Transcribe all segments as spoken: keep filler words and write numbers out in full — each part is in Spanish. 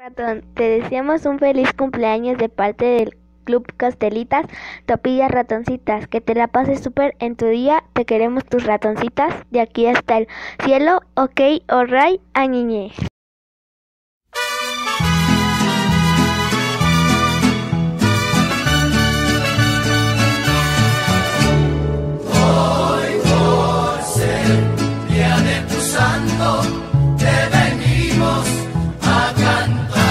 Ratón, te deseamos un feliz cumpleaños de parte del Club Costelitas, Topillas Ratoncitas. Que te la pases súper en tu día. Te queremos, tus ratoncitas, de aquí hasta el cielo. Ok, alright, a ñiñe. Hoy por ser día de tu santo, te venimos a cantar.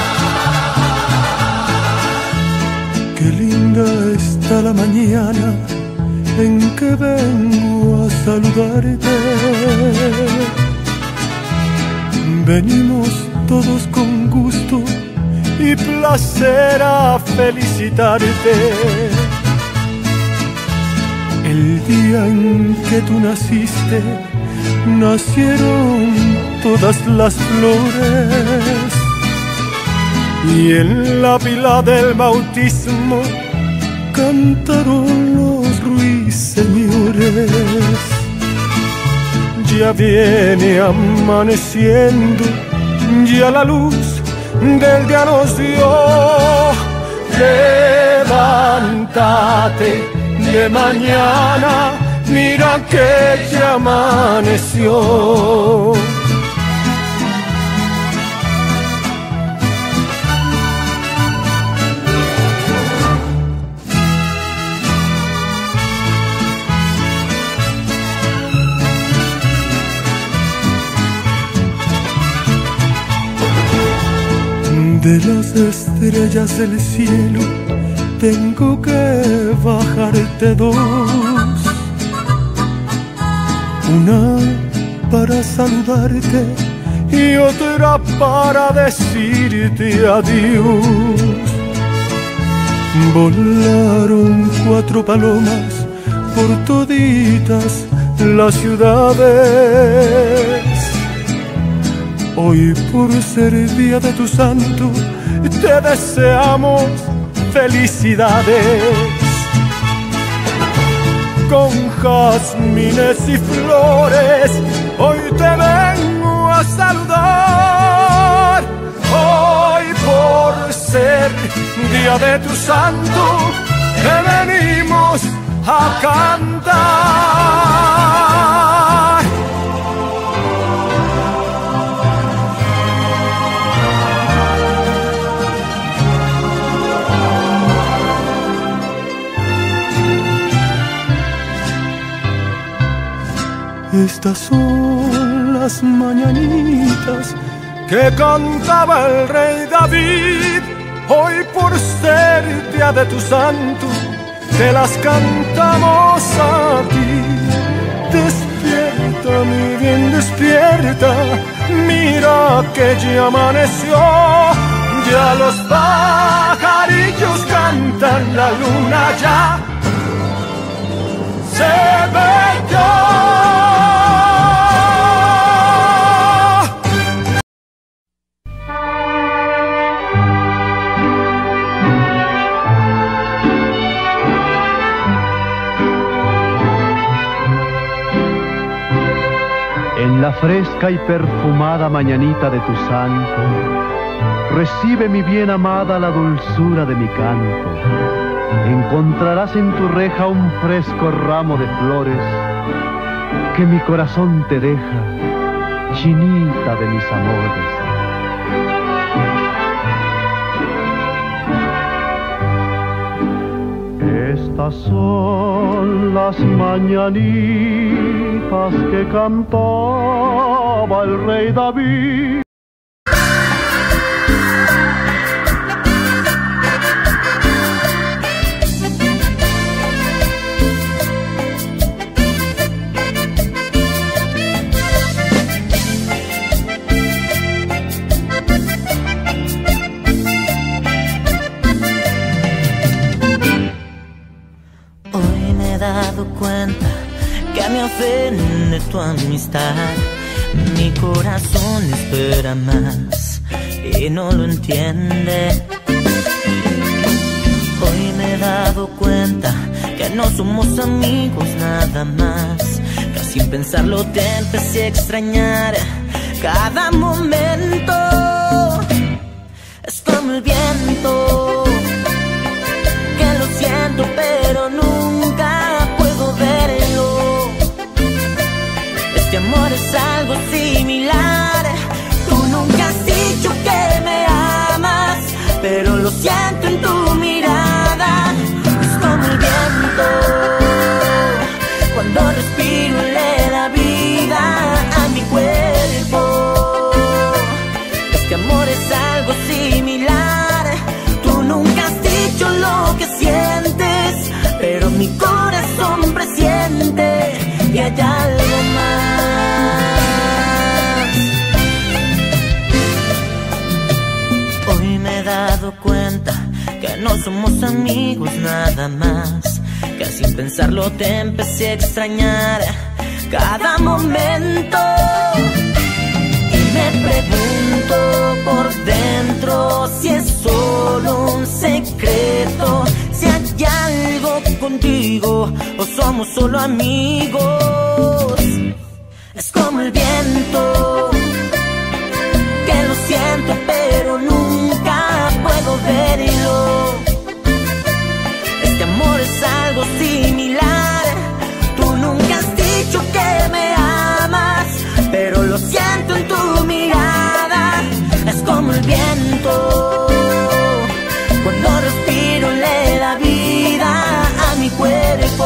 Qué linda está la mañana en que vengo a saludarte. Venimos todos con gusto y placer a felicitarte. El día en que tú naciste, nacieron todas las flores, y en la pila del bautismo cantaron los ruiseñores. Ya viene amaneciendo, ya la luz del día nos dio. Levántate de mañana, mira que ya amaneció. De las estrellas del cielo tengo que bajarte dos, una para saludarte y otra para decirte adiós. Volaron cuatro palomas por toditas las ciudades. Hoy, por ser día de tu santo, te deseamos felicidades. Con jazmines y flores, hoy te vengo a saludar. Hoy, por ser día de tu santo, te venimos a cantar. Estas son las mañanitas que cantaba el rey David. Hoy, por ser día de tu santo, te las cantamos a ti. Despierta, mi bien, despierta, mira que ya amaneció. Ya los pajarillos cantan, la luna ya se metió. En la fresca y perfumada mañanita de tu santo, recibe, mi bien amada, la dulzura de mi canto. Encontrarás en tu reja un fresco ramo de flores que mi corazón te deja, chinita de mis amores. Estas son las mañanitas que cantaba el rey David. Dado cuenta que me ofende tu amistad. Mi corazón espera más y no lo entiende. Hoy me he dado cuenta que no somos amigos nada más. Casi sin pensarlo te empecé a extrañar cada momento. como el viento, que lo siento pero nunca puedo verlo. Este amor es algo similar. Tú nunca has dicho que me amas, pero lo siento en tu mirada. Es como el viento, cuando respiro le da vida a mi cuerpo. Este amor es algo similar. Tú nunca has dicho lo que sientes, pero mi corazón presiente que hay algo más. Hoy me he dado cuenta que no somos amigos nada más, que sin pensarlo te empecé a extrañar cada momento. Y me pregunto por dentro si es solo un secreto, si hay algo contigo o somos solo amigos. Es como el viento, que lo siento pero nunca puedo verlo. Este amor es algo similar. Tú nunca has dicho que me amas, pero lo siento en tu mirada. Es como el viento, cuando respiro le da vida a mi cuerpo.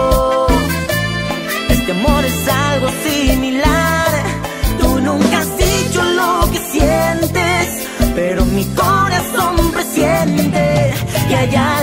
Este amor es algo similar. Tú nunca has dicho lo que sientes, pero mi corazón presiente que hay